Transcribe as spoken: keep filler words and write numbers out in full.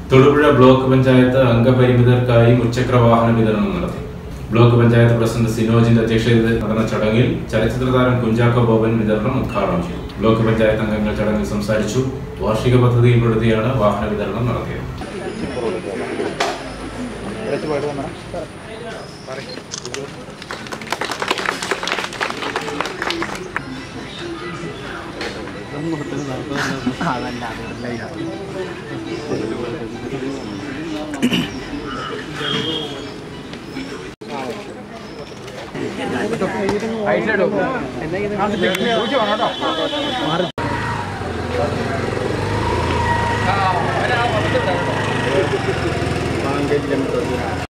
Thodupuzha block panchayat അംഗപരിമിതർക്കായി മുച്ചക്ര വാഹന വിതരണം നടത്തി. ബ്ലോക്ക് പഞ്ചായത്ത് പ്രസിഡന്റ് സിനോജിന്റെ അധ്യക്ഷതയിൽ നടന്ന ചടങ്ങിൽ ചലച്ചിത്ര താരം കുഞ്ചാക്കോ ബോബൻ വിതരണം ഉദ്ഘാടനം ചെയ്തു. ബ്ലോക്ക് പഞ്ചായത്ത് അംഗങ്ങൾ ചടങ്ങിൽ സംസാരിച്ചു. വാർഷിക പദ്ധതിയിൽപ്പെടുത്തിയാണ് വാഹന വിതരണം നടത്തിയത്. Bang, dia tidak